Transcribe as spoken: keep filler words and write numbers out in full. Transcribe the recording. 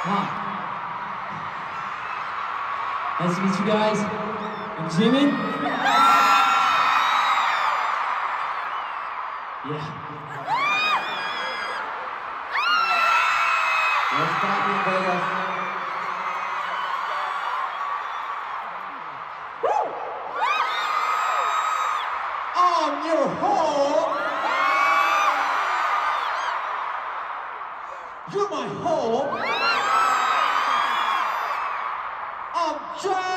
Hi. Nice to meet you guys. I'm Jimin. Yeah. What's poppin', Vegas? Woo! I'm your home. You're my home. I'm John.